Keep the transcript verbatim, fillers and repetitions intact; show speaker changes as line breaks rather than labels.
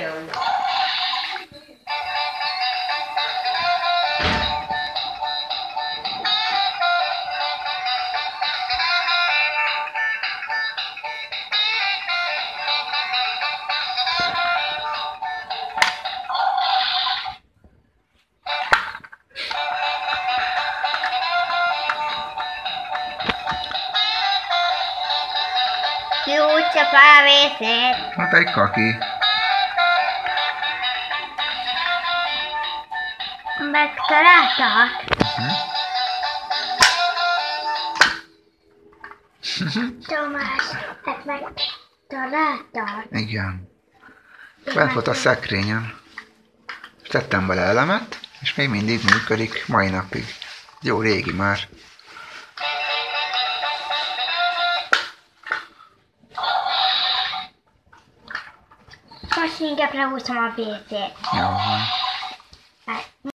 nagyon. Kiútja fávészét.
Hát egy kaki.
Megtaláltak? Tamás, hát megtaláltak?
Igen. Bent volt a szekrényen. Tettem bele elemet, és még mindig működik mai napig. Jó régi már.
Most inkább lehúzom a vécét.
Jó van.